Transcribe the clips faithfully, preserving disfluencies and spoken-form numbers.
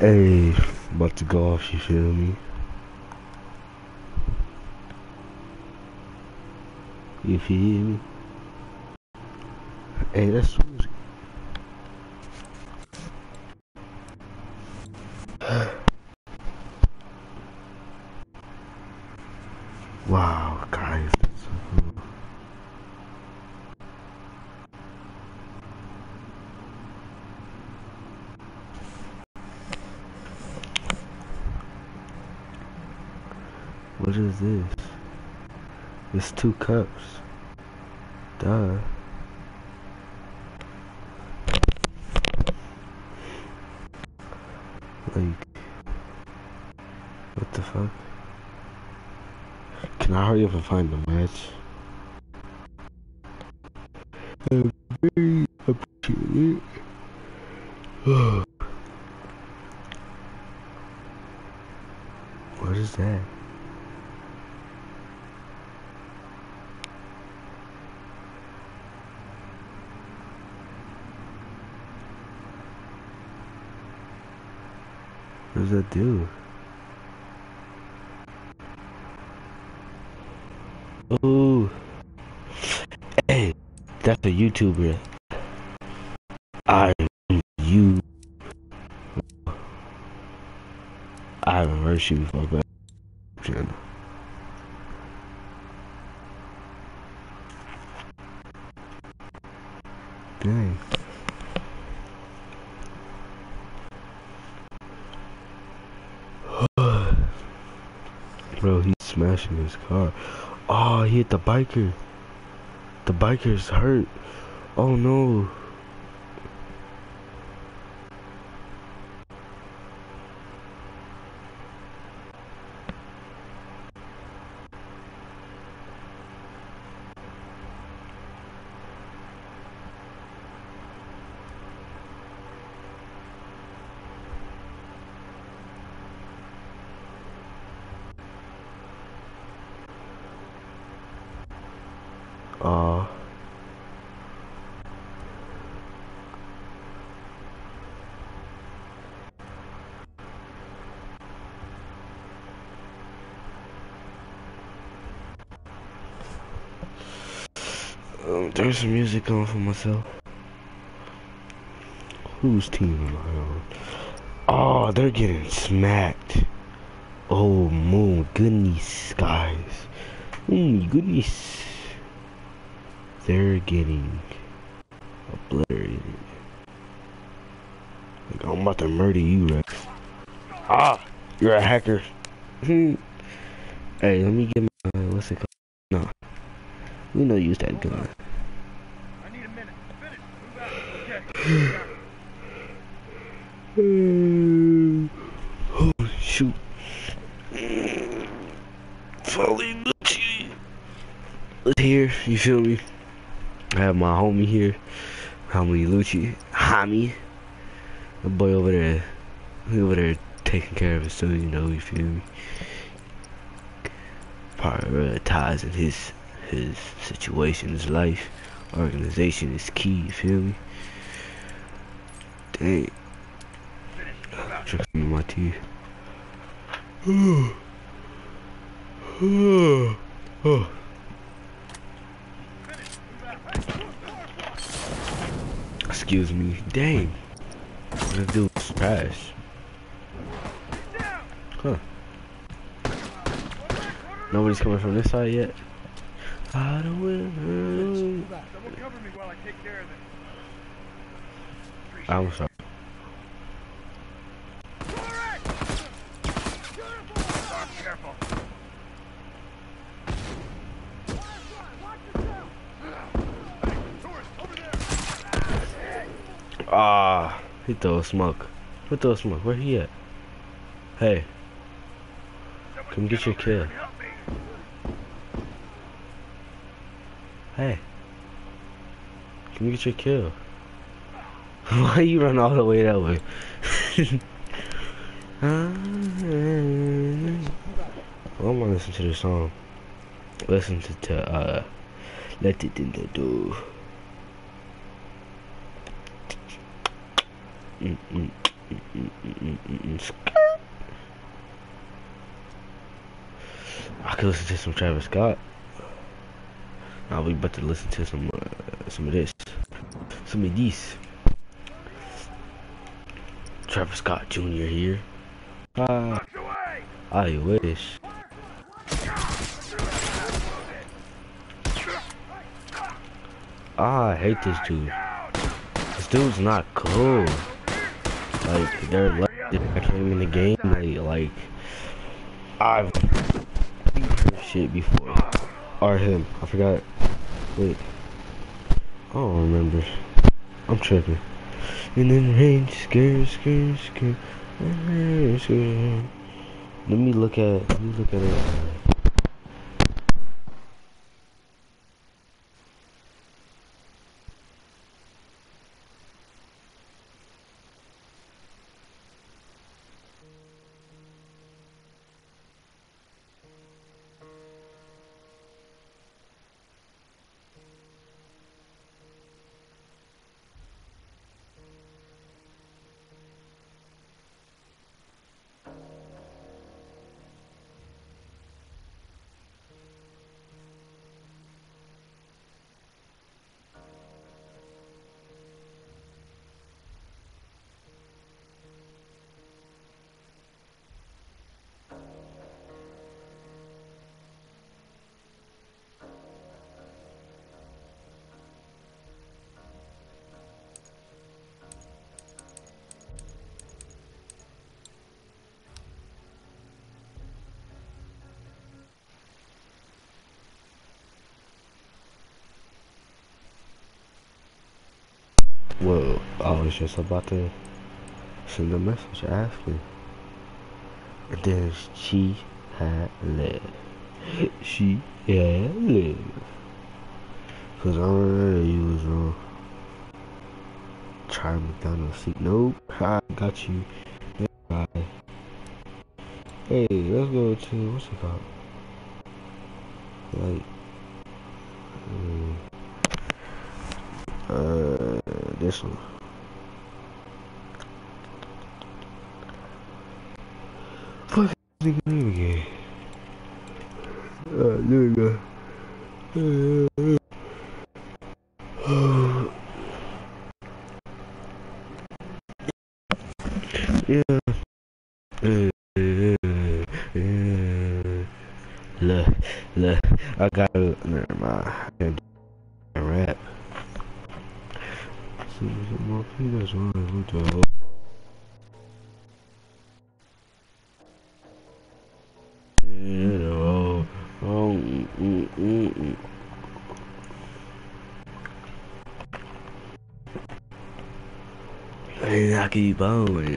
Hey, about to go off, you feel me? You feel me? Hey, that's music. Wow, guys, that's so cool. What is this? It's two cups. Duh. Like, what the fuck? Can I hurry up and find the match? I very appreciate it. What is that? What does that do? Oh, hey, that's a YouTuber. I you I haven't heard you before, but channel. Dang. Bro, he's smashing his car. Oh, he hit the biker. The biker's hurt. Oh no. Uh um, there's some music on for myself. Whose team am I on? Oh, they're getting smacked. Oh my goodness, guys. Oh my goodness. They're getting obliterated. Like, I'm about to murder you, Rex. Ah, you're a hacker. Hey, let me get my, uh, what's it called? No, we know use that gun. I need a minute. Finish. Move out. Okay. Oh, shoot. Folly Lucci. Here, you feel me? I have my homie here. Homie Lucci. Homie. The boy over there. He over there taking care of us, so you know, you feel me? Prioritizing his his situation, his life. Organization is key, you feel me? Dang. Tricks me in my teeth. Oh. Excuse me. Dang. That dude's trash. Huh. Nobody's coming from this side yet. I don't will. Someone cover me while I take care of this. I'm sorry. Careful. Ah, he throw a smoke. Who throw a smoke? Where he at? Hey, come get your kill. Hey, come get your kill. Why you run all the way that way? Well, I'm gonna listen to the song. Listen to, to uh, Let It In The Door. Mm, mm, Mm-mm-mm-mm. I could listen to some Travis Scott. Now we about to listen to some uh, some of this, some of these. Travis Scott Junior here. Ah, I wish. Ah, I hate this dude. This dude's not cool. Like they're like I came in the game. Like like I've heard shit before. Or him. I forgot. Wait. I don't remember. I'm tripping. And then the rain, scare, scare, scare, scare, scare. Let me look at. Let me look at it. Well, I was just about to send a message asking. And then she had left. She had left. Cause I already you was wrong. Try McDonald's seat. Nope. I got you. Bye. Hey, let's go to what's it called? Like um, uh this one. Fuck this nigga name again. Uh there we go. Uh, yeah. Uh, Look, look, I got it. Never mind. I can't do rap. See some more feelings on the hood. You know, oh, mm, mm, mm, mm. And I keep on.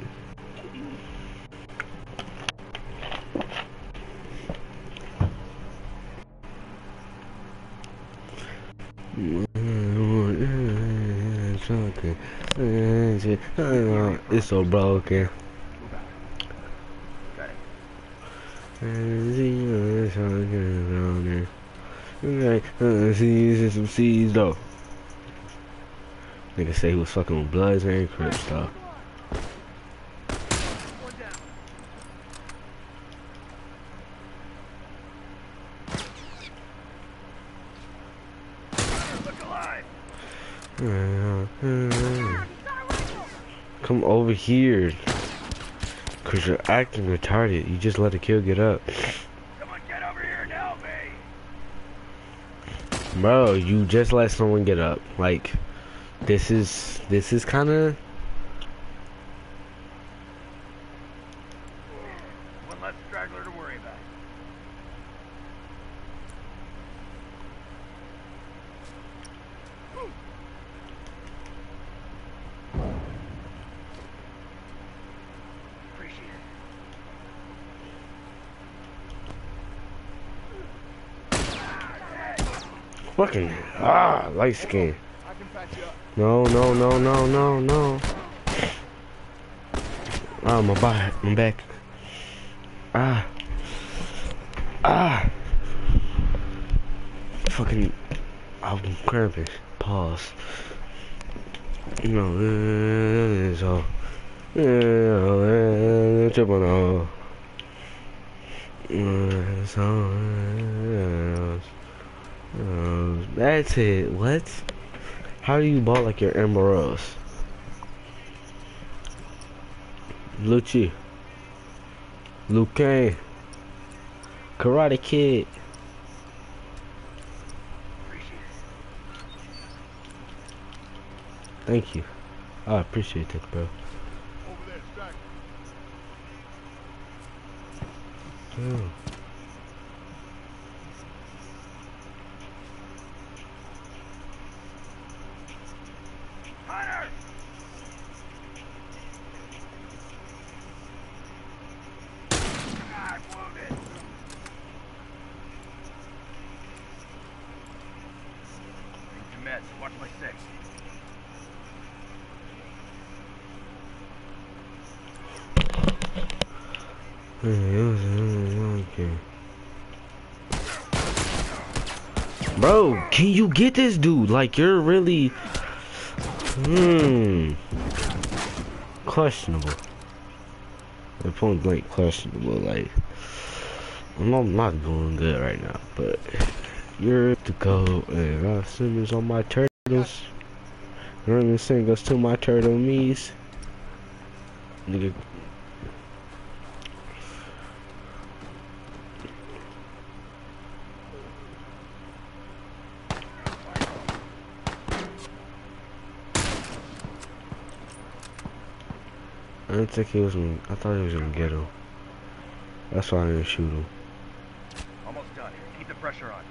It's so broken. See some seeds though. Nigga say he was fucking with Bloods and Crips though. Come over here. Cause you're acting retarded. You just let the kill get up. Come on, get over here and help me. Bro, you just let someone get up. Like, this is, this is kinda... One less straggler to worry about. Appreciate it. Fucking, ah, light skin. I can patch you up. No, no, no, no, no, no. Ah, my back, my back. Ah. Ah. Fucking, I'm cramping. Pause. You know, so, Yeah, triple no. That's it. What? How do you ball like your Amber Rose? Lucci. Luke Kane. Karate Kid. Thank you. I appreciate that, bro. Over there, Strack. Oh. Hunter! I'm wounded. Need your meds. Watch my six. Okay. Bro, can you get this dude? Like, you're really... Hmm... Questionable. At point blank questionable, like... I'm not, I'm not doing good right now, but... You're to go and I send this on my turtles. You're gonna sing us to my turtle me's. Nigga. I didn't think he was gonna, I thought he was gonna get him. That's why I didn't shoot him. Almost done. Keep the pressure on.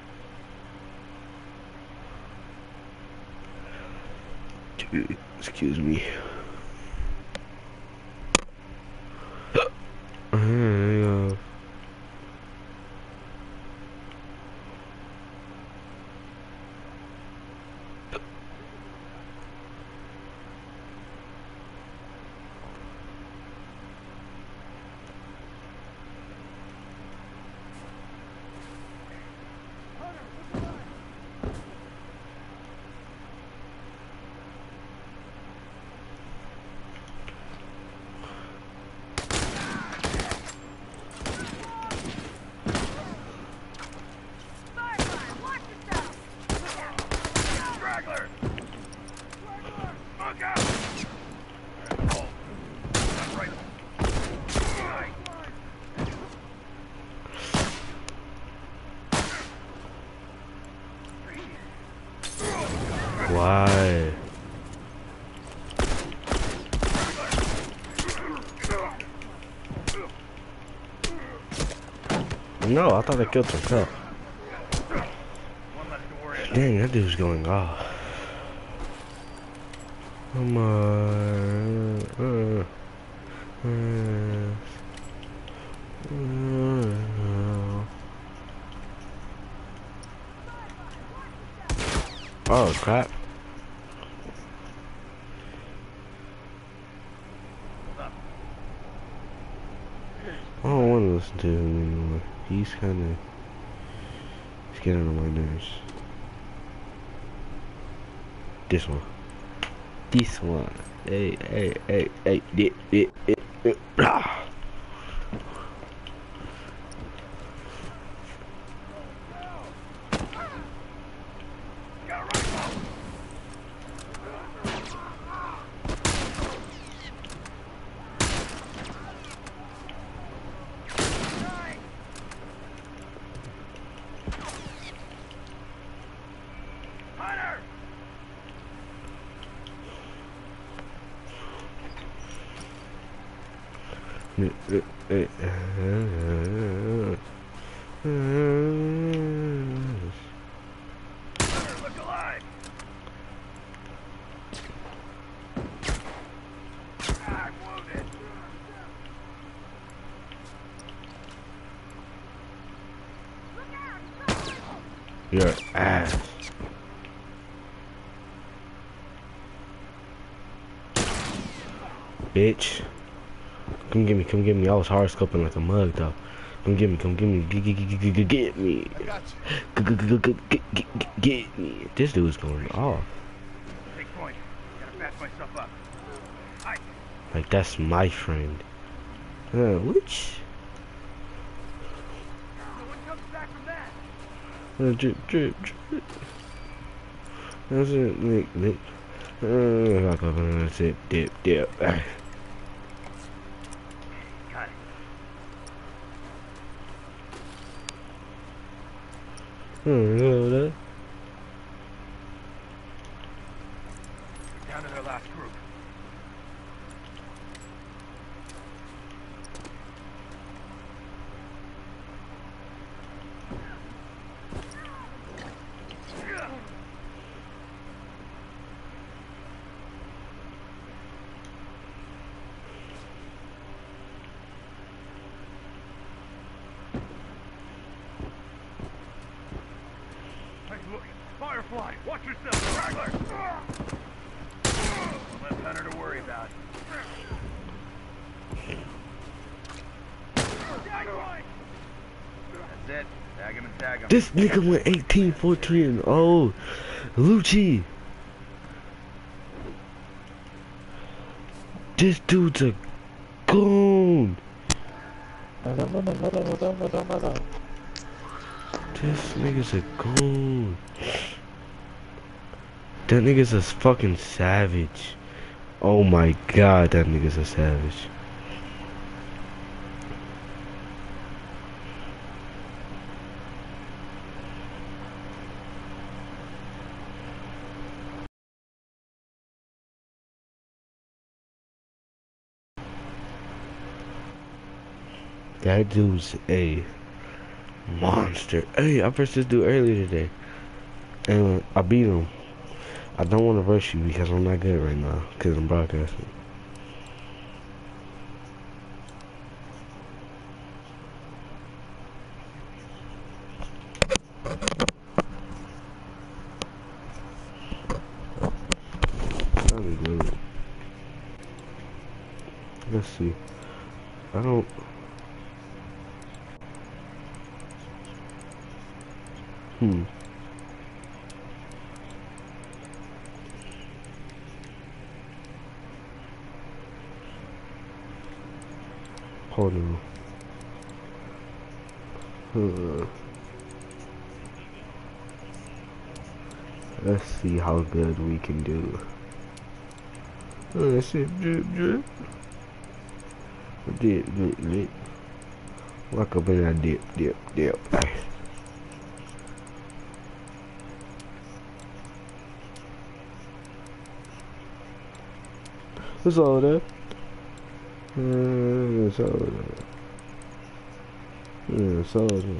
Dude, excuse me. uh, Straggler! Look out! Oh. That's right. Nice. why? No, I thought I killed himself. One less to worry about. Dang, that dude's going off. Come on. Uh, uh, uh, oh, crap. I don't want to listen to him anymore. He's kind of... He's getting on my nerves. This one. This one. Hey, hey, hey, hey, dip, dip, dip, dip. Ah. Got a rifle. Hunter! Hunter, look alive! I'm wounded. Your ass. Bitch. Come get me, come get me. I was hard scoping like a mug though. Come get me, come get me, get, get, get, get, get, get me. I got you. Get, get, get, get, get, get, get me. This dude's going off. Big point. Gotta patch myself up. Hi. Like that's my friend. Uh, which? No one comes back from that. Uh, drip, drip, drip. That's it, lick, lick. Uh, like a dip, dip, dip. Got it. Uh, Down to their last group. Hey, look. Firefly, watch yourself. Straggler. Left Hunter to worry about. That's it. Tag him and tag him. this nigga went eighteen, fourteen, and oh, Lucci. This dude's a goon. This nigga's a goon. That nigga's a fucking savage. Oh my god, that nigga's a savage. That dude's a monster. Hey, I pressed this dude earlier today, and I beat him. I don't want to rush you because I'm not good right now, because I'm broadcasting. That'd be good. Let's see. I don't... Hmm. Hold on. Uh, let's see how good we can do. Uh, shit, drip, drip. Dip, dip, dip. Walk up in that dip, dip, dip. What's all that? Uh, it's all that. Yeah, it's all that.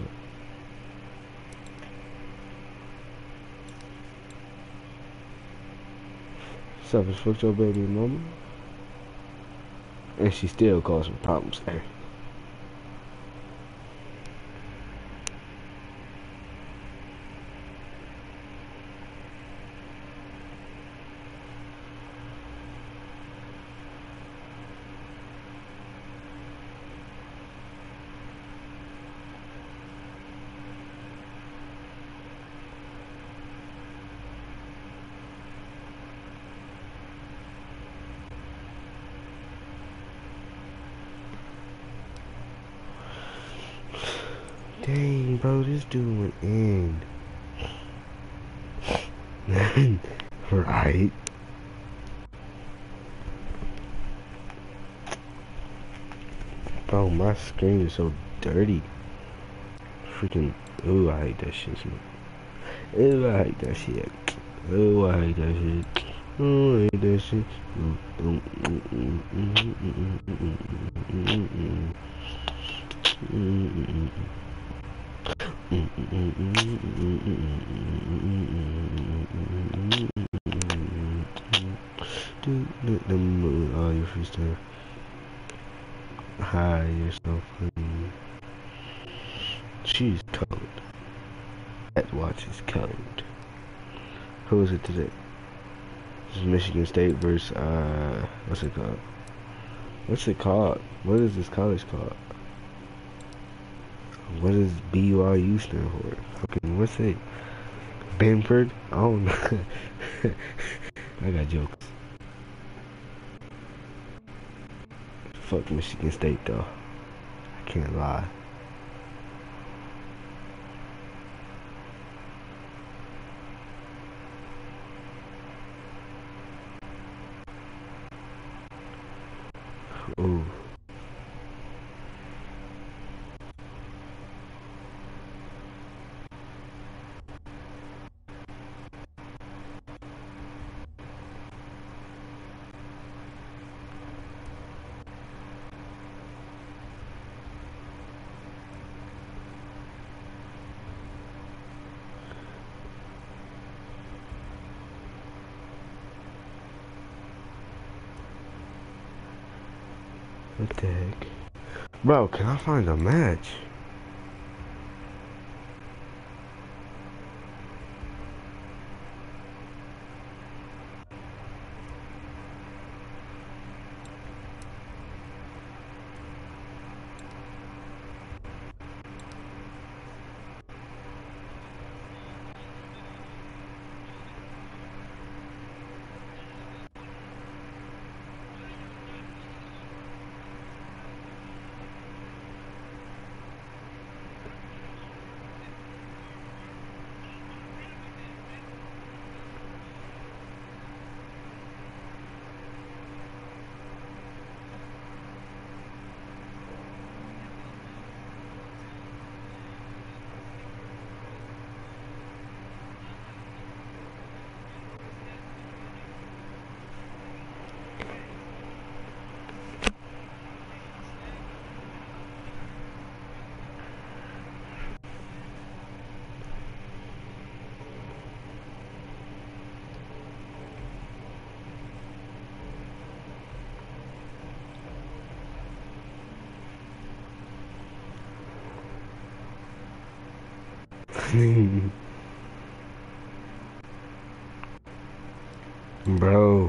Selfish fucked your baby mama. And she still causing problems there. Dang, bro, this dude went in. Right? Bro, my screen is so dirty. Freaking, ooh, I hate that shit, man. Ooh, I hate that shit. Ooh, I hate that shit. Ooh, I hate that shit. Ooh, ooh, mm, mm, mm, mm, mm, mm, mm, mm, mm, mm, mm. Oh, you're freestyle. Hi, you're so funny. She's cold. That watch is cold. Who is it today? This is Michigan State versus, uh, what's it called? What's it called? What is this college called? What does B Y U stand for? Fucking, what's it? Benford? I don't know. I got jokes. Fuck Michigan State though. I can't lie. Ooh. What the heck? Bro, can I find a match? Bro.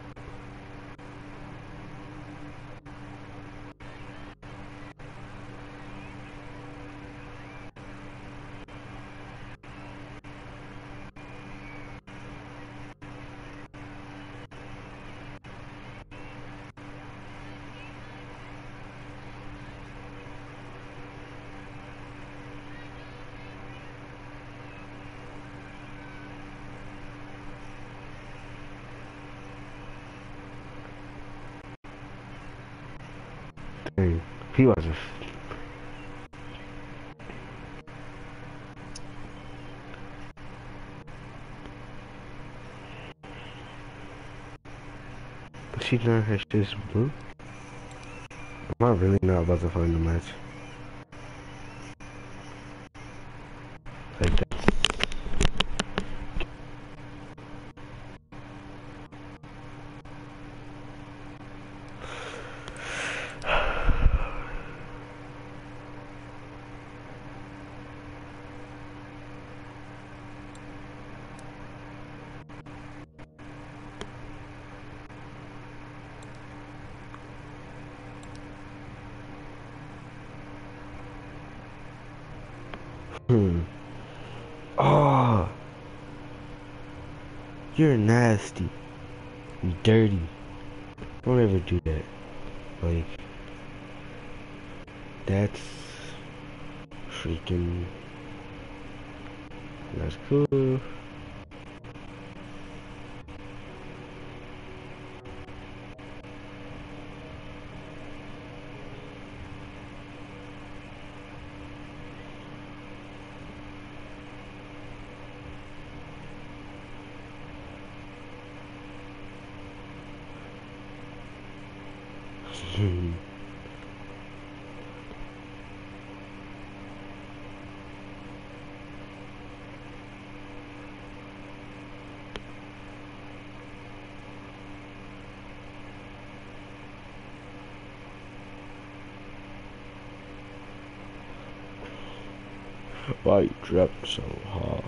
Dang. He wasn't. She done her shit's blue. Am I really not about to find the match? Like that. Hmm. Oh, you're nasty. You dirty. Don't ever do that. Like, that's freaking. That's cool. Hmm. Why you drop so hard?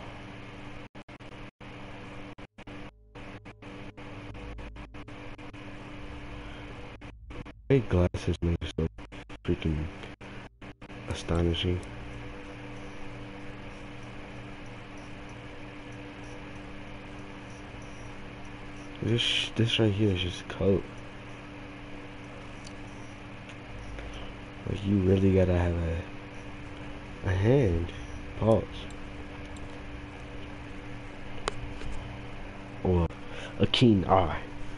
Hey, glasses make it so freaking astonishing. This this right here is just coat. Like, you really gotta have a, a hand. Pause. Or a keen eye.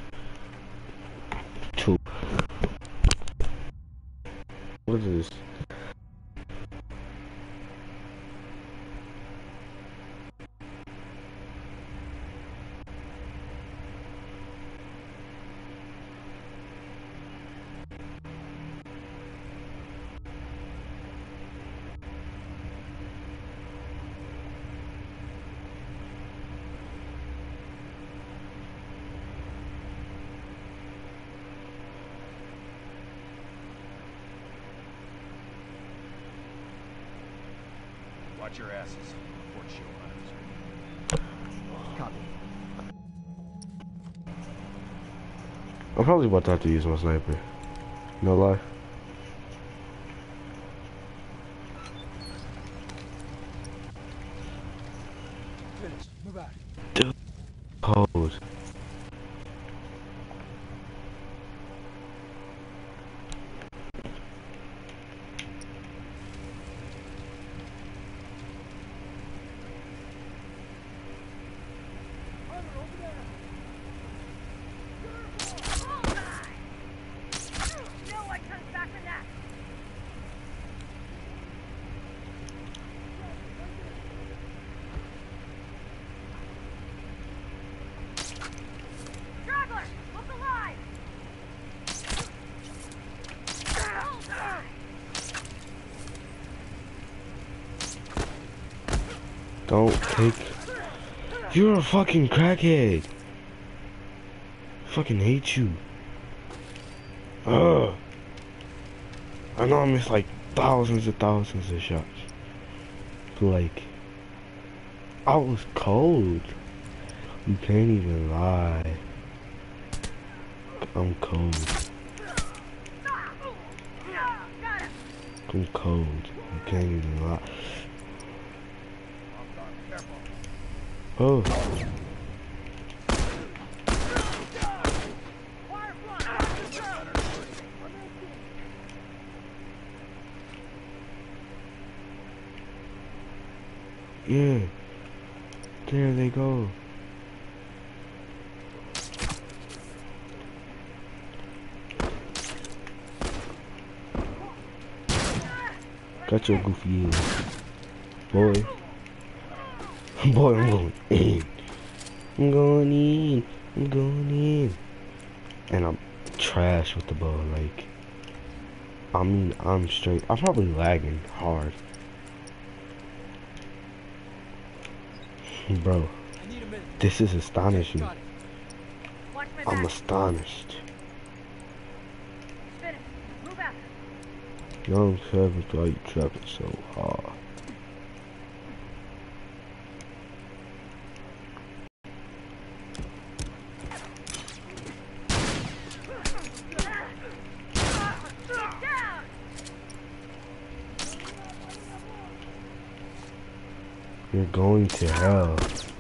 Two. What is this? Watch your asses. Report show hunters. Copy. I'm probably about to have to use my sniper. No lie. Finish. Move out. Dude. Pose. Don't take... You're a fucking crackhead. Fucking hate you. Ugh. I know I missed like thousands and thousands of shots. But like, I was cold. You can't even lie. I'm cold. I'm cold. You can't even lie. Oh. Yeah. There they go. Got your goofy ass. Boy. Boy, I'm going in. I'm going in. I'm going in. And I'm trash with the bow. Like, I mean, I'm straight. I'm probably lagging hard. Bro, this is astonishing. I'm astonished. Young Kevin, why you trapping so hard? You're going to hell.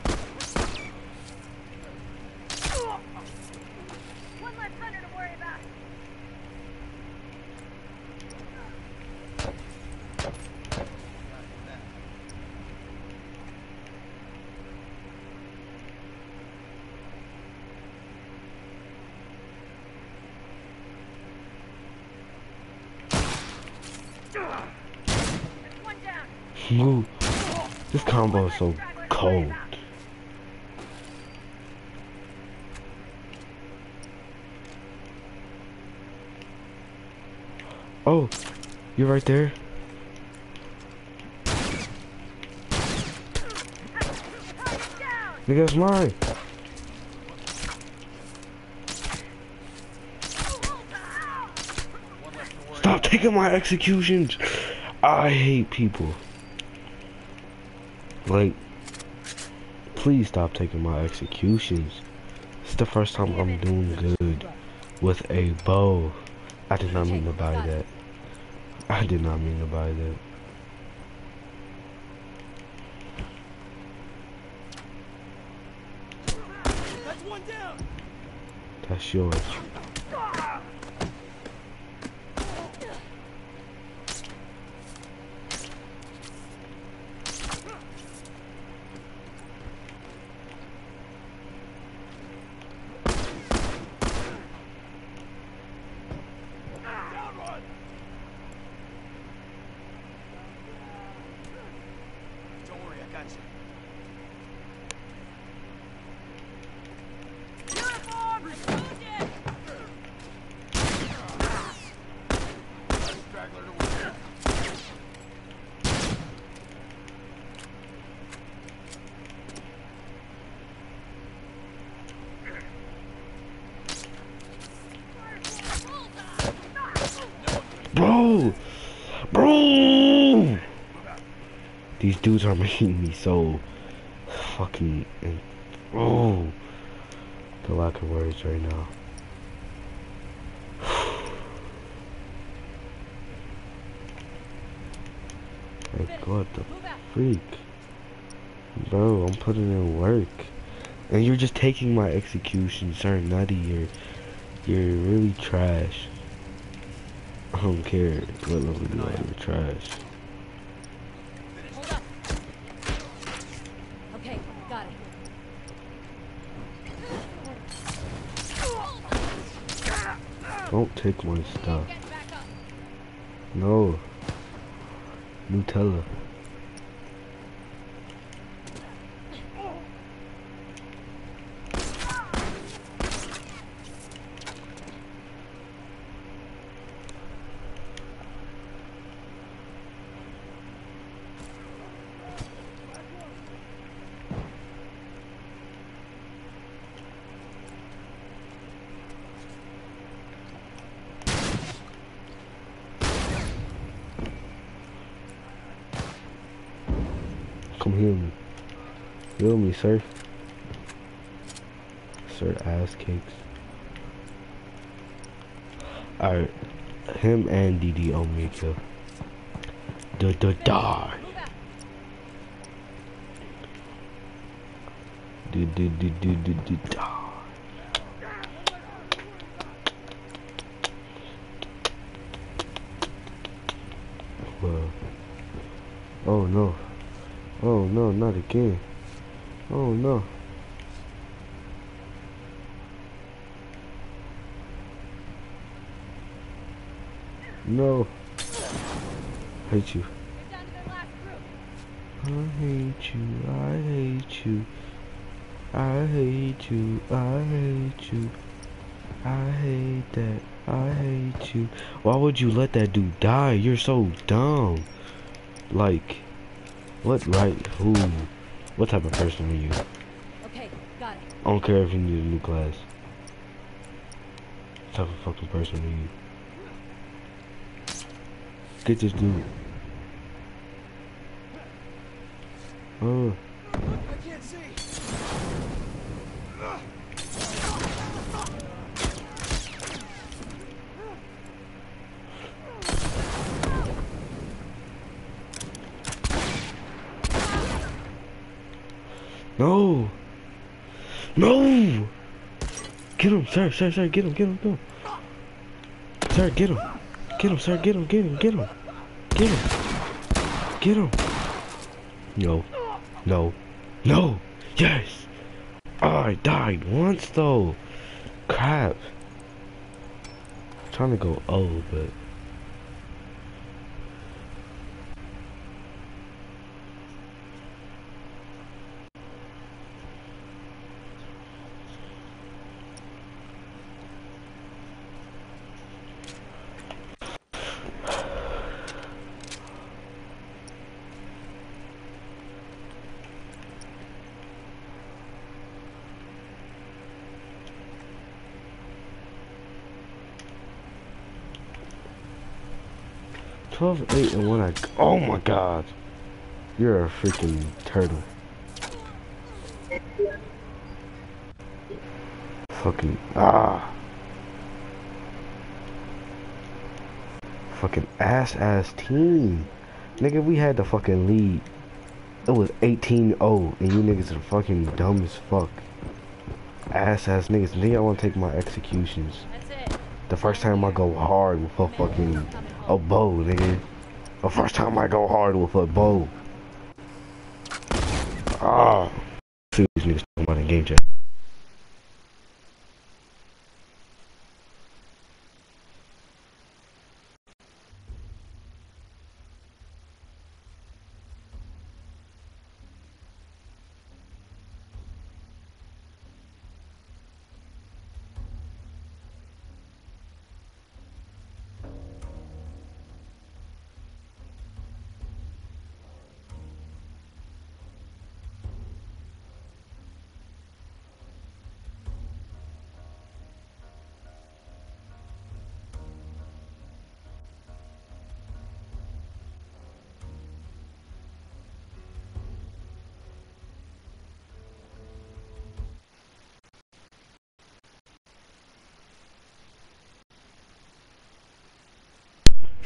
One less hunter to worry about. There's one down. Move. This combo is so cold. Oh, you're right there. Nigga, that's mine. Stop taking my executions. I hate people. Like, please stop taking my executions. It's the first time I'm doing good with a bow. I did not mean to buy that. I did not mean to buy that. That's one down. That's yours. Bro! Bro! These dudes are making me so fucking... Oh! The lack of words right now. Like, what the freak? Bro, I'm putting in work. And you're just taking my execution, sir. Nutty, you're, you're really trash. I don't care what level you are, you're trash. Hold up. Okay, got it. Don't take my stuff. Get back up. No. Nutella. Come heal me. Heal me, sir. Sir, ass cakes. Alright. Him and D D owe me a kill. Da da da. Do do do do do do da. Well. Oh no. Oh no, not again. Oh no. No. Hate you. Get down to their last group. I hate you. I hate you. I hate you. I hate you. I hate that. I hate you. Why would you let that dude die? You're so dumb. Like, what right? Who? What type of person are you? Okay, got it. I don't care if you need a new class. What type of fucking person are you? Get this dude. Oh. I can't see. No! No! Get him, sir, sir, sir, get him, get him, get him. Sir, get him. Get him, sir, get him, get him, get him. Get him. Get him. No. No. No! Yes! Oh, I died once though. Crap. I'm trying to go O, but... twelve, eight, and one. I. Oh my god. You're a freaking turtle. Fucking. Ah. Fucking ass ass team. Nigga, we had the fucking lead. It was eighteen oh, and you niggas are fucking dumb as fuck. Ass ass niggas. Nigga, I wanna take my executions. That's it. The first time I go hard with a fucking a bow, nigga. The first time I go hard with a bow. Ah. See these niggas talking about in game chat.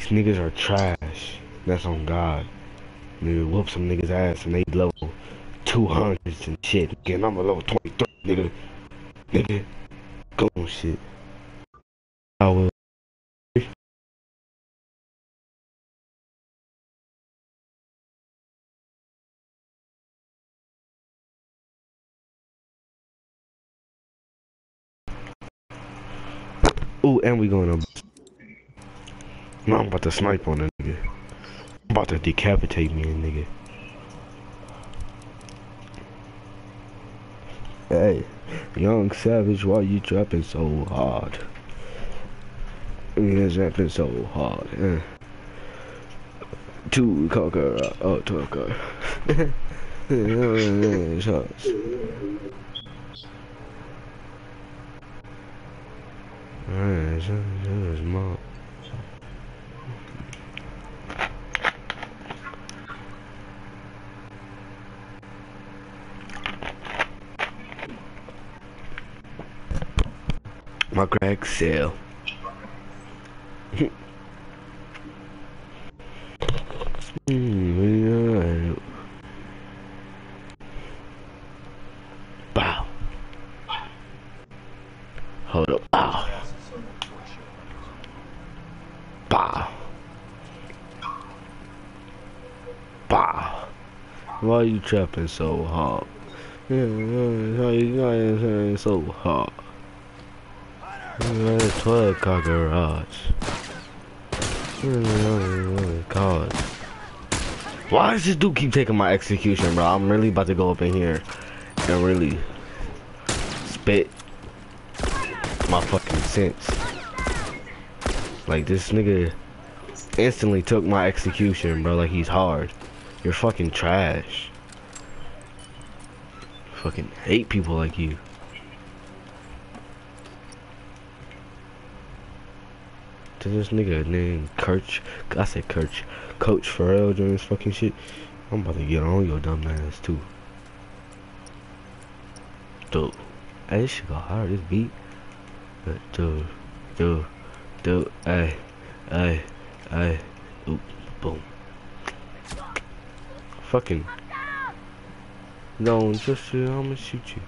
niggas are trash. That's on God. Nigga, whoop some niggas ass and they level two hundreds and shit. Again, I'm a level twenty-three, nigga. Nigga, go on shit. I will. Ooh, and we going to. No, I'm about to snipe on a nigga. I'm about to decapitate me, nigga. Hey, young savage, why you trapping so hard? You trapping so hard, eh? Two cocker, oh, talker. Shots. Alright, so there's more. My crack sale. mm, Bow. Hold up. Bow. Bow. Bow. Why are you trapping so hard? Why are you trapping so hard? twelve car garage. God. Why does this dude keep taking my execution, bro? I'm really about to go up in here and really spit my fucking sense. Like, this nigga instantly took my execution, bro. Like, he's hard. You're fucking trash. Fucking hate people like you. To this nigga named Kirch, I said Kirch, Coach Pharrell doing this fucking shit. I'm about to get on your dumb ass too. Dude, hey, this shit go hard, this beat. Dude, dude, dude, hey, hey, hey, oop, boom. Fucking. No, just uh, I'm gonna shoot you.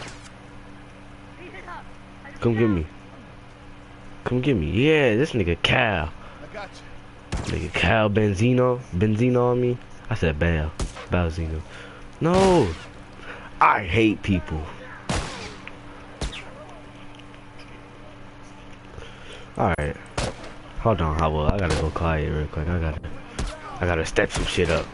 Come get me. Come get me. Yeah, this nigga Cal. I got you. Nigga Cal Benzino. Benzino on me. I said Bal. Balzino. No. I hate people. Alright. Hold on, Howell. I gotta go quiet real quick. I gotta I gotta step some shit up.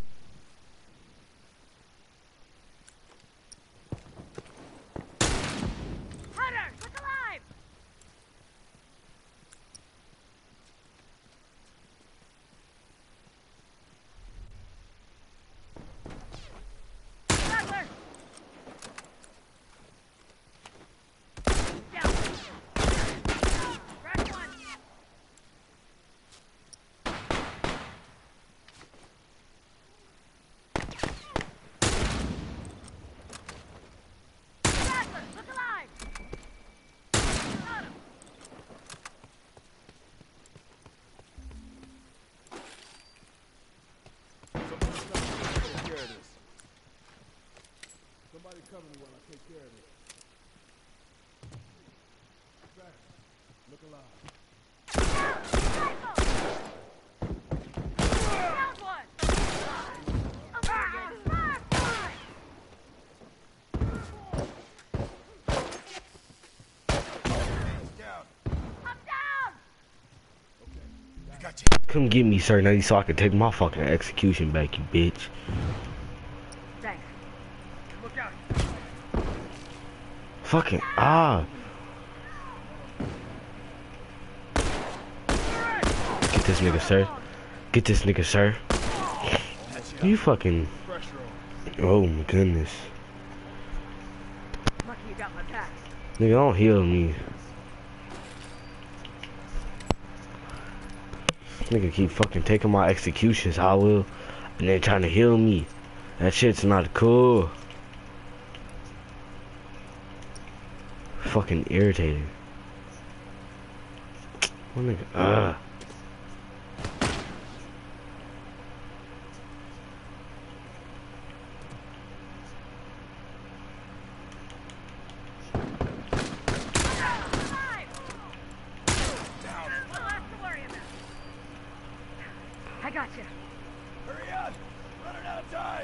Somebody cover me while I take care of it. Look Come get me, sir, now so I can take my fucking execution back, you bitch. Thanks. Look out. Fucking ah. Get this nigga, sir. Get this nigga, sir. You fucking. Oh my goodness. Lucky you got my back. Nigga, don't heal me. Nigga keep fucking taking my executions, I will, and then trying to heal me. That shit's not cool. Fucking irritating. What nigga? Ah. I got you. Hurry up! Running out of time!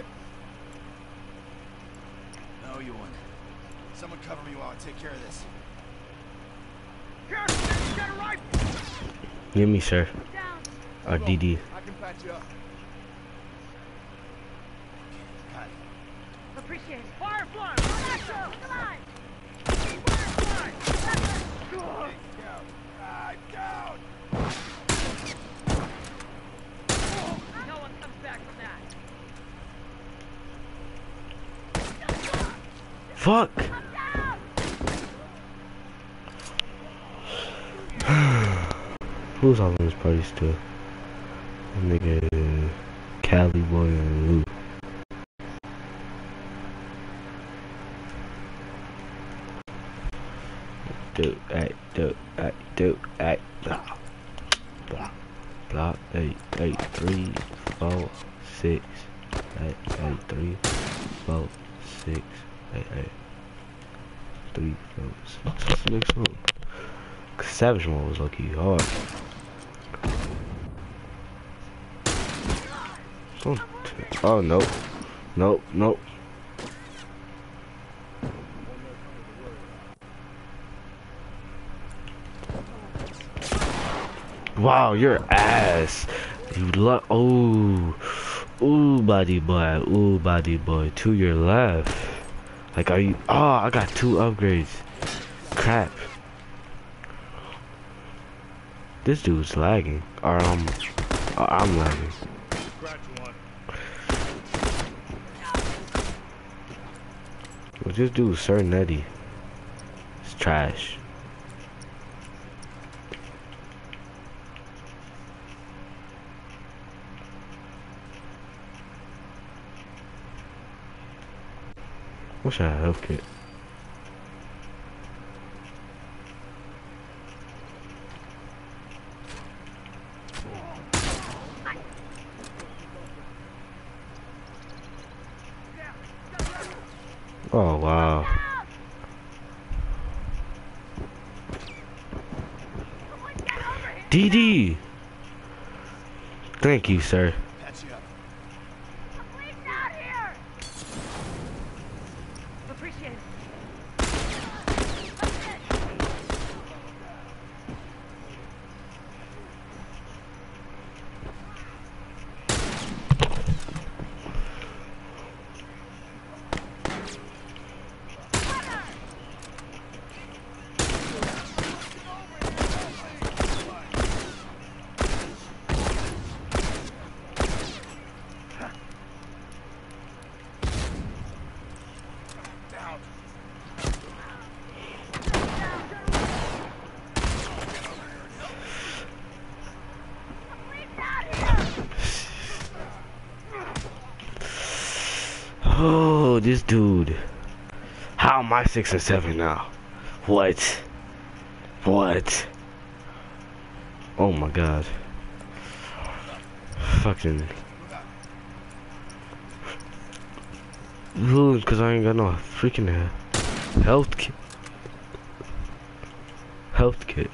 No, you won't. Someone cover me while I take care of this. Careful, you got a rifle! Give me, sir. Down. Or D D. I can patch you up. Got it. Appreciate it. Firefly! Come on. Firefly! Down. I'm down! No one comes back from that. Fuck! Who's all in this party still? Nigga, Cali Boy and Lou. Do, ay, do, ay, do, ay, blah, blah, blah, eight, eight, three, four, six, eight, eight, three, four, six, eight, eight, three, four, six. What's the next one? Savage Mode was lucky hard. Don't. Oh no, nope, nope. Wow, your ass. You luck. Oh, ooh, body boy. Ooh, body boy. To your left. Like, are you? Oh, I got two upgrades. Crap. This dude's lagging. Or um, or I'm lagging. Scratch one. Well, this dude's Sir Netty. It's trash. Wish I had a health kit. Oh wow. D D. Thank you, sir. Patch you up. Police out here. Appreciate it. Down. Oh, this dude. How am I six and seven now? What? What? Oh my god. Fucking. Ooh, cause I ain't got no freaking uh, health kit. Health kit.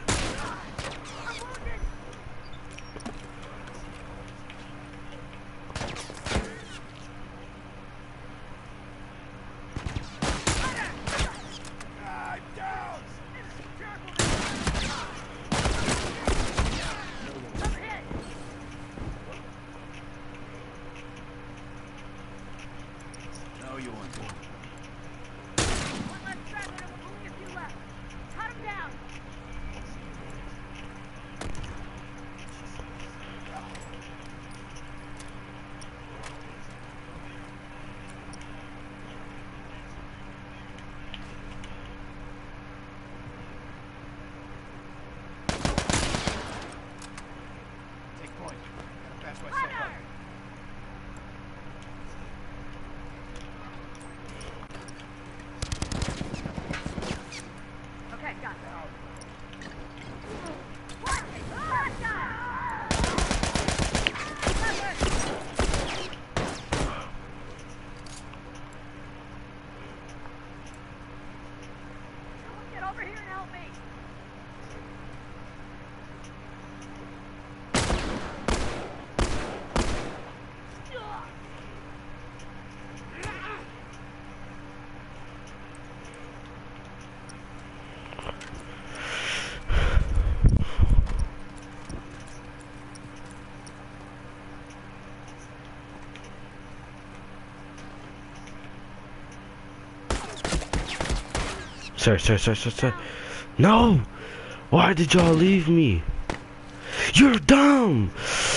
I'm down. No, you won't. One less straggler and we'll only a few left. Cut him down. Sir, sir, sir, sir, sir. No! Why did y'all leave me? You're dumb!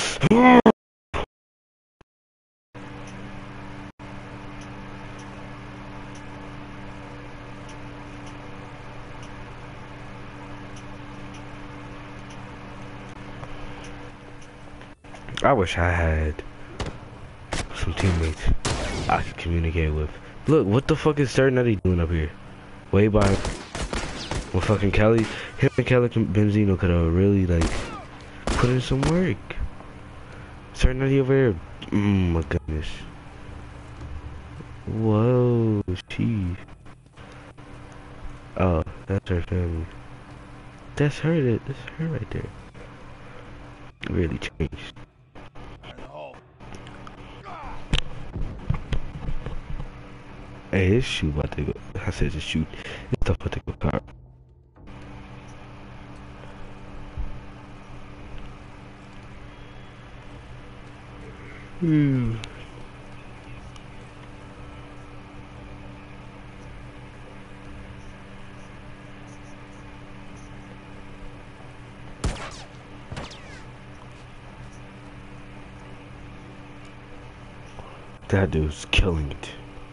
I wish I had some teammates I could communicate with. Look, what the fuck is Sir Nutty doing up here? Way by with fucking Kelly. Him and Kelly Benzino could have really like put in some work. Sir Nutty over here. Mm, my goodness. Whoa, she. Oh, that's her family. That's her. That's her right there. Really changed. Hey, his shoe about to go. I said to shoot. It's tough about to go car. Hmm. That dude's killing it.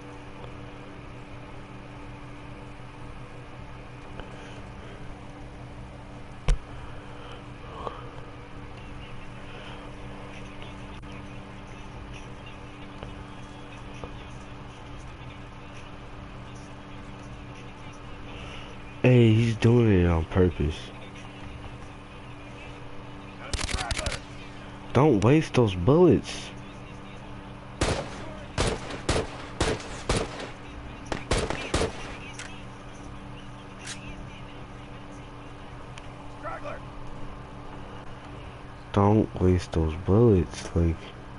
Hey, he's doing it on purpose. Don't waste those bullets. Don't waste those bullets, like.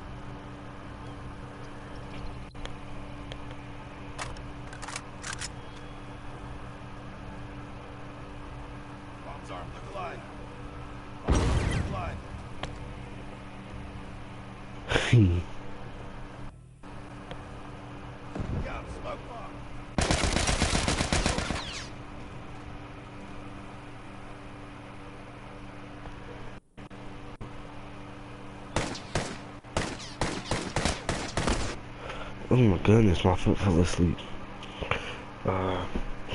Bombs armed. Look alive. Look alive. Got him. Smoke bomb. Oh my goodness, my foot fell asleep. Uh,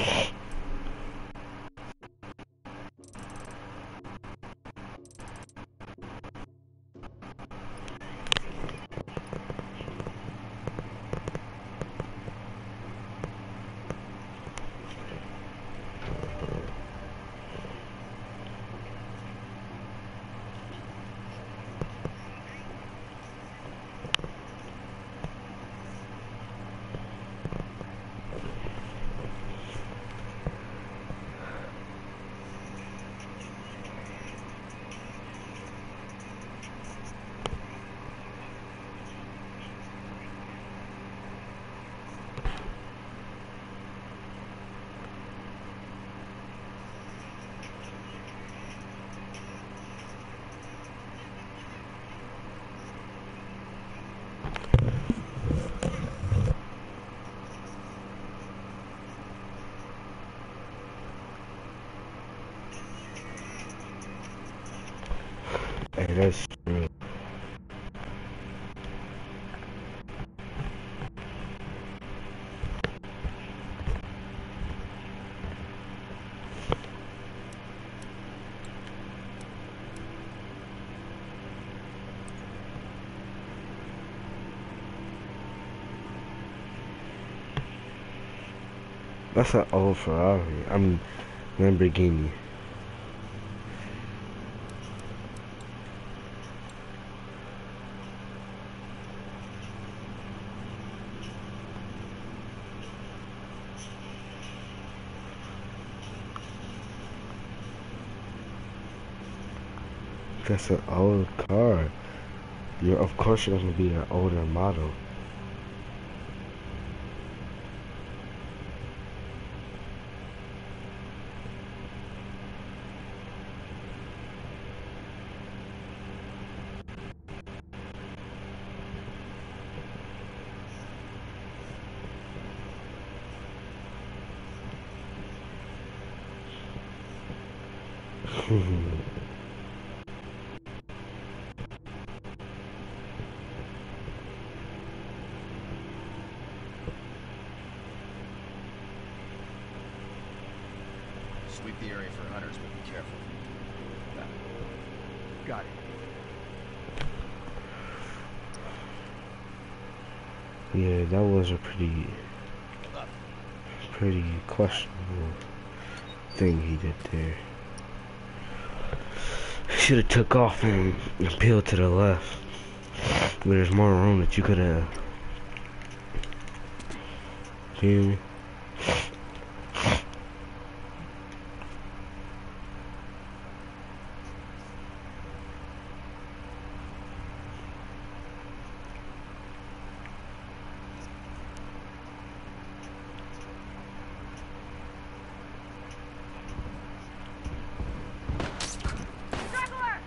hey, that's true. That's an old Ferrari. I mean, Lamborghini. That's an old car. You're, of course, you're gonna be an older model. Sweep the area for hunters, but be careful. Got it. Yeah, that was a pretty, pretty questionable thing he did there. He should have took off and, and peeled to the left. Where there's more room that you could have. Feel me? Straggler!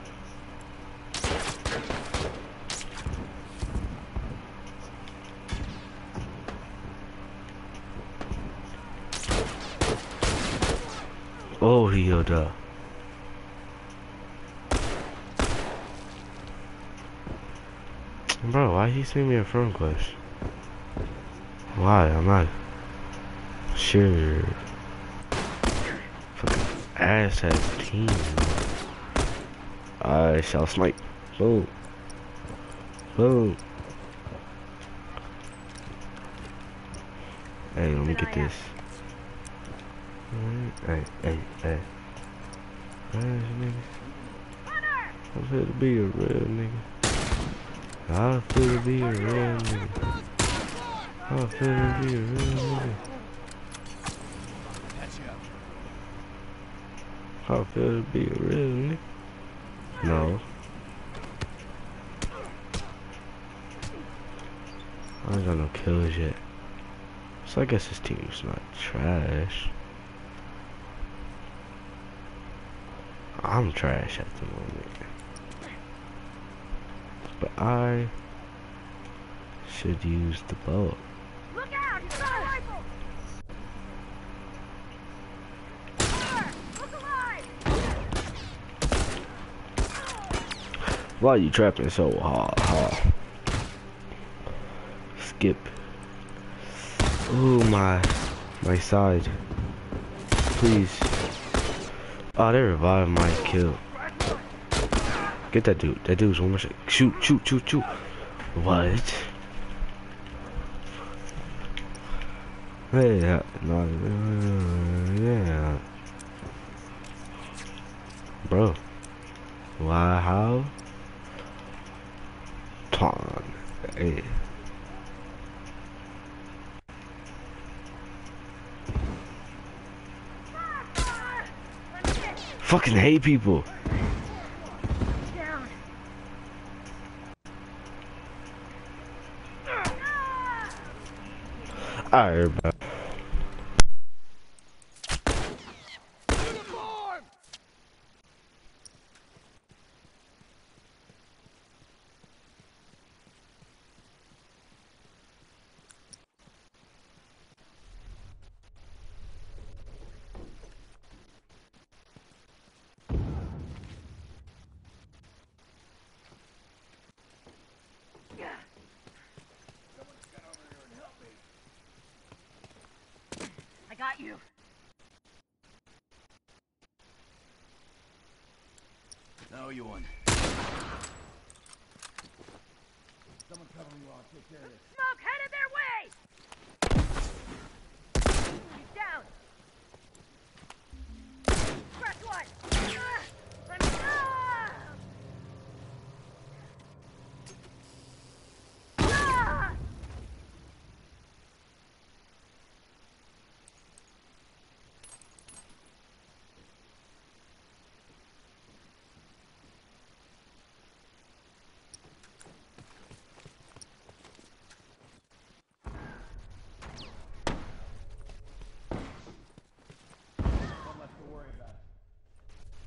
Oh, he healed up. Bro, why he send me a friend request? Why? I'm not sure. Fucking ass ass team. I shall snipe. Boom. Boom. Hey, let me get this. Hey, hey, hey. Hey, nigga. I'm here to be a real nigga. I feel to be a real nigga. I feel to be a real nigga. Patch you up. I feel to be a real nigga. No. I ain't got no kills yet. So I guess this team's not trash. I'm trash at the moment. But I should use the bow. Look out! He's got a rifle! Fire! Look alive! Why are you trapping so hard? hard? Skip. Ooh, my my side. Please. Oh, they revived my kill. Get that dude. That dude's one more shot. Shoot, shoot, shoot, shoot. What? Hey, uh, no, uh, yeah. Bro. Why, how? Ton. Hey. Fucking hate people. Down. Alright, bro. I got you. No, you won. Someone cover me while I take care of this. Smoke headed their way! He's down. Press one. Ah, I'm ah! Ah! One less to worry about.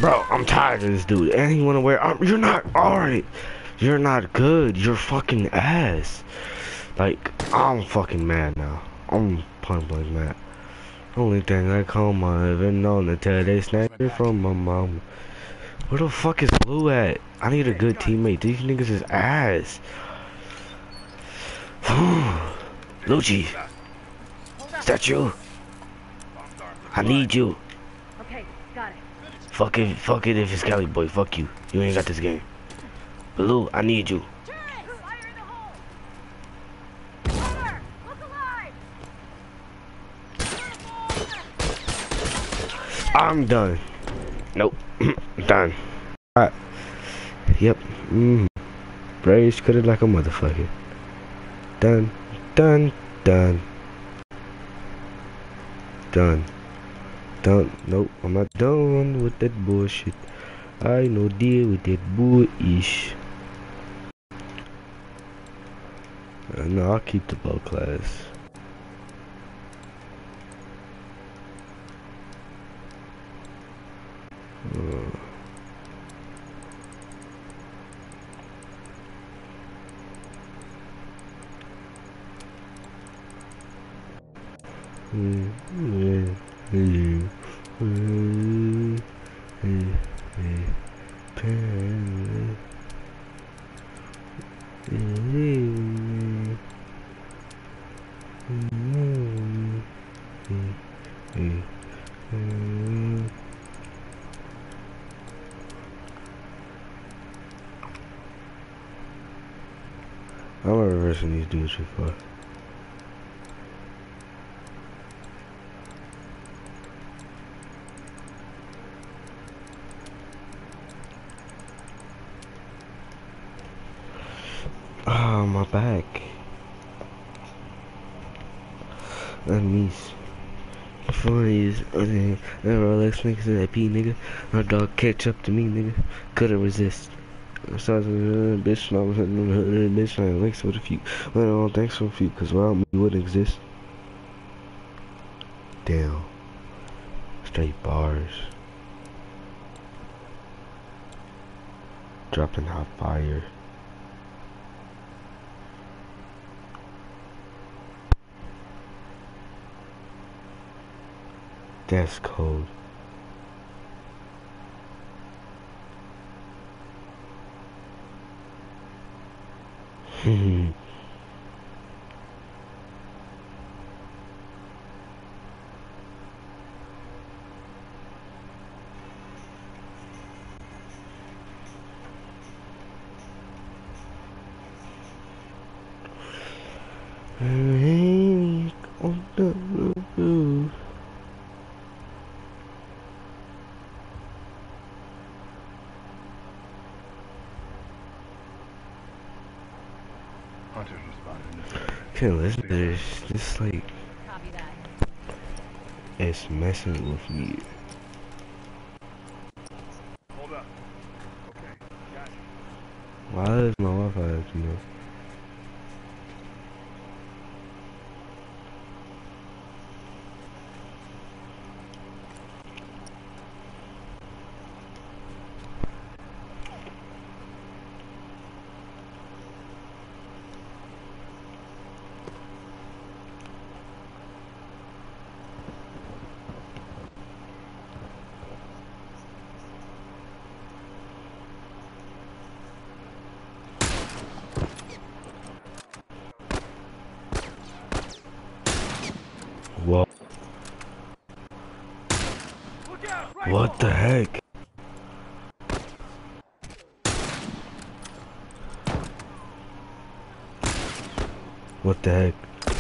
Bro, I'm tired of this dude. And he wanna wear armor. You're not alright. You're not good. You're fucking ass. Like, I'm fucking mad now. I'm point blank mad. Only thing I call my ever known to tell they snatched it from my mom. Where the fuck is Blue at? I need a good teammate. These niggas is ass. Lucci, is that you? I need you. Okay, got it. Fuck it, fuck it if it's Cali boy. Fuck you. You ain't got this game. Blue, I need you. Turret! Fire in the hole! Cover! Look alive! I'm done. Nope. Done. Alright. Yep. Mm. Braves cut it like a motherfucker. Done. Done. Done. Done. Done. Nope. I'm not done with that bullshit. I no deal with that bullshit. Uh, no, I'll keep the bow class. Uh. Mm, yeah, yeah, mm, yeah, yeah, pen, yeah, mm, mm, mm, mm. I'm reversing these dudes before. Oh, my back. And me. Funny is, uh, that Rolex niggas and that P nigga. My dog catch up to me, nigga. Couldn't resist. So I was uh, bitch, and I was hitting the hood, bitch, and I links with a few. But I don't think so few, cause without me, you wouldn't exist. Damn. Straight bars. Dropping hot fire. That's cold. Hmm. On the roof. Hunters were spotted in this area. Can't listen to this. This like Copy that. it's messing with me. Hold up. Okay, got it. Why does my Wi-Fi acting up? Whoa. Look out! Right What the heck? What the heck?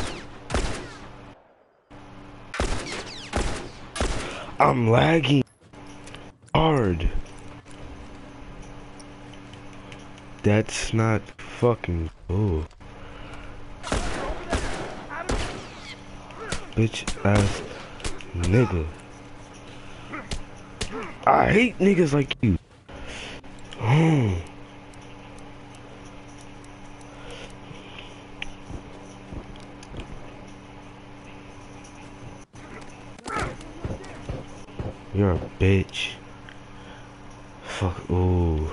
I'm lagging hard. That's not fucking cool. Bitch ass nigga. I hate niggas like you. Hmm. You're a bitch. fuck. Ooh.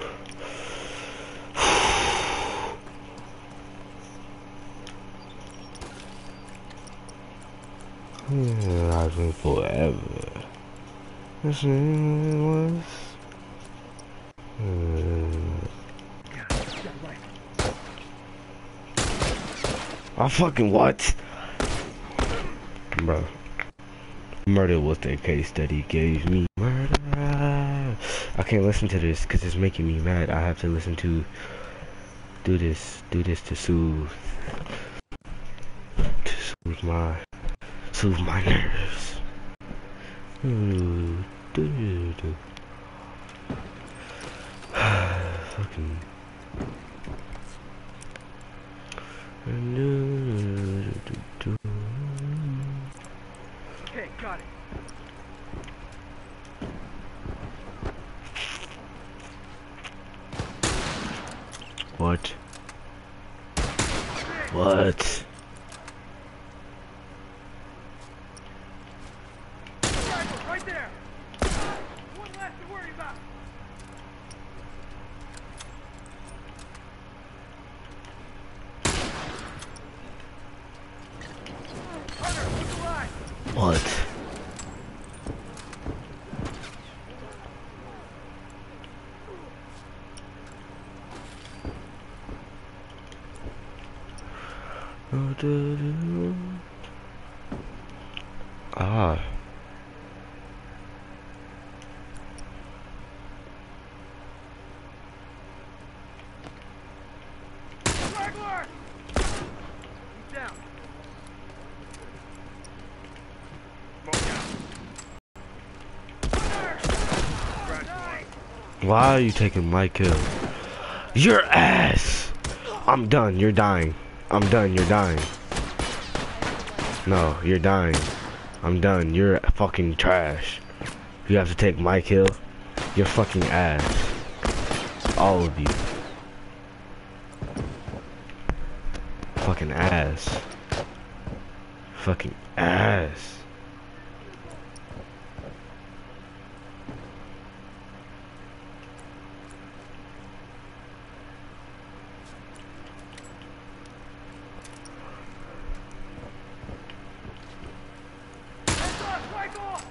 I've been forever. This was. I fucking what? Bro. Murder was the case that he gave me. Murder. I can't listen to this because it's making me mad. I have to listen to. Do this. Do this to soothe. To soothe my. Soothe my nerves. Ooh, do, do, do. Fucking. Okay, got it. What? What? Right there. One less to worry about. Hunter, look alive. What? Ah. Straggler! He's down. Smoke out. Hunter! Nice. Why are you taking my kill? Your ass! I'm done, you're dying. I'm done, you're dying. No, you're dying. I'm done, you're fucking trash. You have to take my kill. You're fucking ass. All of you. Fucking ass. Fucking ass. Heads up, rifle!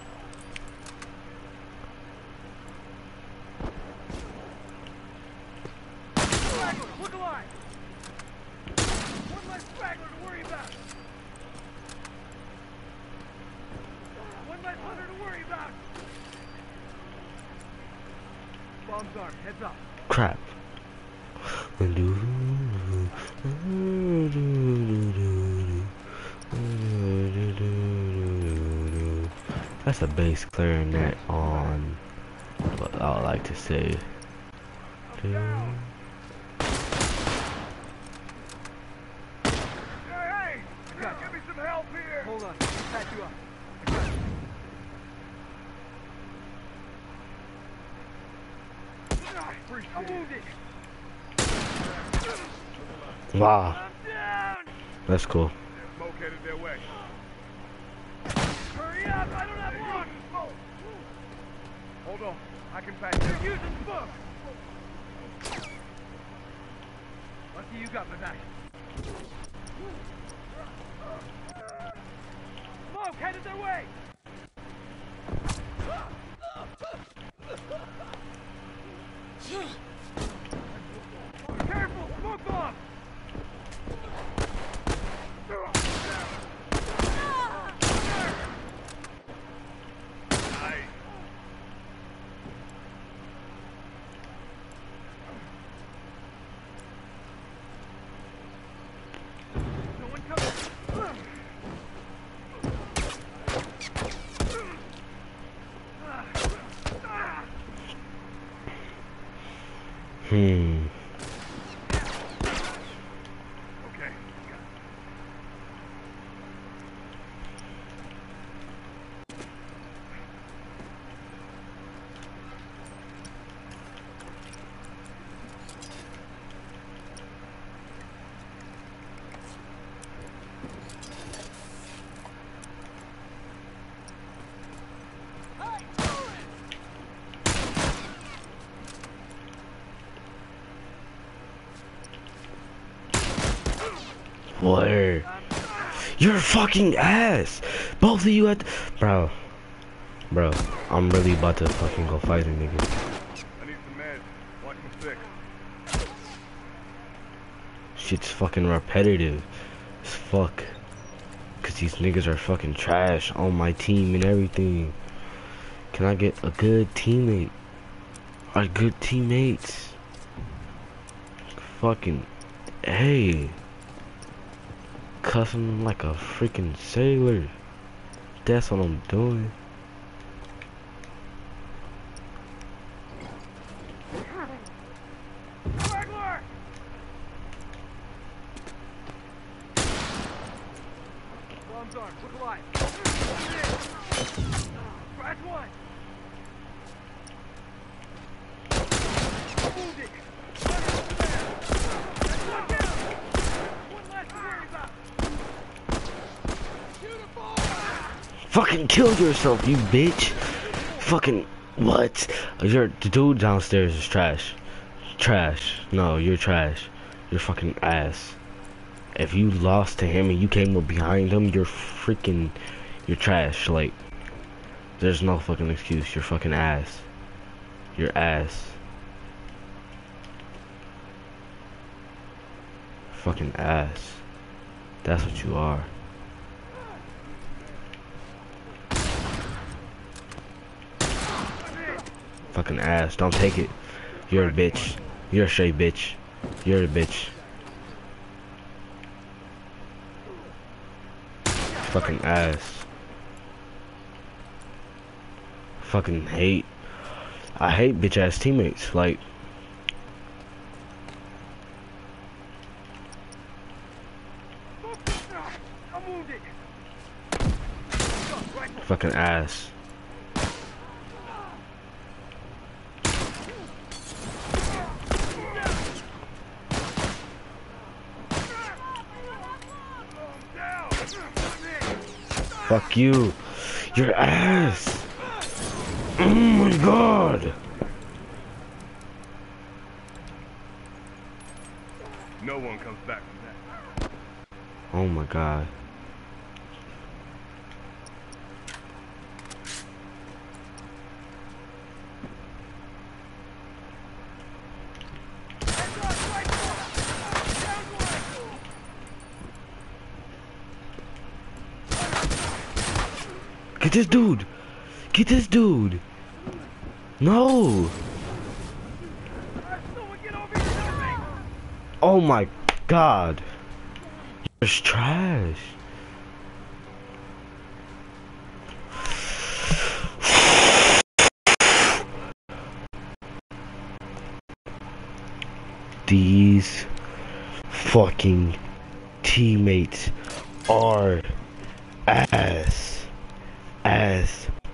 Straggler, look alive! One less straggler to worry about! One less hunter to worry about! Bomb's armed, heads up. Crap. That's a bass clarinet on what I would like to say. I'm down! Hey, hey! Give me some help here! Hold on, I'll patch you up. I got you. I'm wounded! Wow, I'm down! that's cool. Smoke headed their way. Hurry up! I don't have long! Smoke! Hold on. I can patch you. They're using smoke! Lucky you got the knife. Smoke headed their way! Careful! Smoke off! Nice. No one coming. Hmm. Okay. Where? You're fucking ass. Both of you at, bro, bro. I'm really about to fucking go fight a nigga. I need some meds. Watch my six. Shit's fucking repetitive as fuck. Cause these niggas are fucking trash on my team and everything. Can I get a good teammate? Or good teammates? Fucking, hey. Cussing like a freaking sailor. That's what I'm doing. Straggler! Bombs armed. Look alive. Scratch one. Wounded. That's one down. One less to worry about. Beautiful. Fucking kill yourself, you bitch. Fucking, what? You're, the dude downstairs is trash. Trash. No, you're trash. You're fucking ass. If you lost to him and you came up behind him, you're freaking, you're trash. Like, there's no fucking excuse. You're fucking ass. You're ass. Fucking ass. That's what you are. Fucking ass. Don't take it. You're a bitch. You're a straight bitch. You're a bitch. Fucking ass. Fucking hate. I hate bitch ass teammates. Like, I'm wounded. fucking ass. Fuck you. Your ass. Oh my god. No one comes back from that. Oh my god. Get this dude. Get this dude. No. Oh my god. You're just trash. These fucking teammates are ass. Ass.